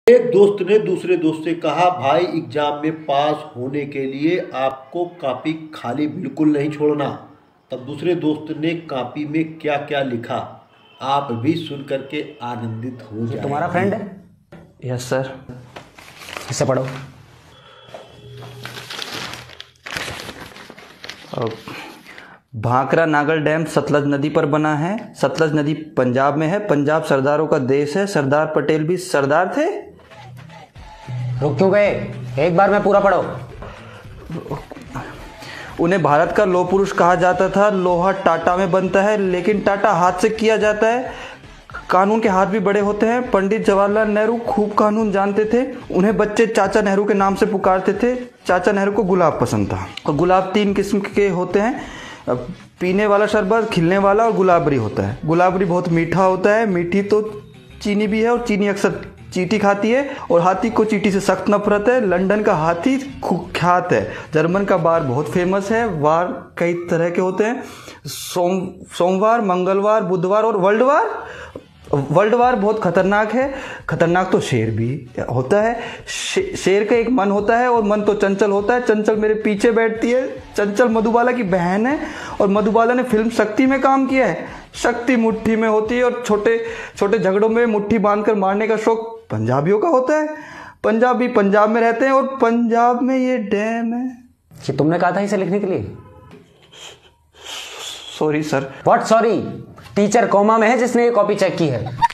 एक दोस्त ने दूसरे दोस्त से कहा, भाई एग्जाम में पास होने के लिए आपको कॉपी खाली बिल्कुल नहीं छोड़ना। तब दूसरे दोस्त ने कॉपी में क्या क्या लिखा, आप भी सुन करके आनंदित हो जाएंगे। तुम्हारा फ्रेंड है? Yes sir. इसे पढ़ो। भाखरा नागल डैम सतलज नदी पर बना है। सतलज नदी पंजाब में है। पंजाब सरदारों का देश है। सरदार पटेल भी सरदार थे। रुक क्यों गए? एक बार में पूरा पढ़ो। उन्हें भारत का लौह पुरुष कहा जाता था। लोहा टाटा में बनता है, लेकिन टाटा हाथ से किया जाता है। कानून के हाथ भी बड़े होते हैं। पंडित जवाहरलाल नेहरू खूब कानून जानते थे। उन्हें बच्चे चाचा नेहरू के नाम से पुकारते थे। चाचा नेहरू को गुलाब पसंद था। और गुलाब 3 किस्म के होते हैं, पीने वाला शरबत, खिलने वाला और गुलाबरी होता है। गुलाबरी बहुत मीठा होता है। मीठी तो चीनी भी है और चीनी अक्सर चींटी खाती है और हाथी को चींटी से सख्त नफरत है। लंदन का हाथी कुख्यात है। जर्मन का बार बहुत फेमस है। वार कई तरह के होते हैं, सोमवार, मंगलवार, बुधवार और वर्ल्ड वार बहुत खतरनाक है। खतरनाक तो शेर भी होता है। शेर का एक मन होता है और मन तो चंचल होता है। चंचल मेरे पीछे बैठती है। चंचल मधुबाला की बहन है और मधुबाला ने फिल्म शक्ति में काम किया है। शक्ति मुट्ठी में होती है और छोटे छोटे झगड़ों में मुट्ठी बांधकर मारने का शौक पंजाबियों का होता है। पंजाबी पंजाब में रहते हैं और पंजाब में ये डैम है। कि तुमने कहा था इसे लिखने के लिए? Sorry sir. What sorry? Teacher coma में है जिसने ये कॉपी चेक की है।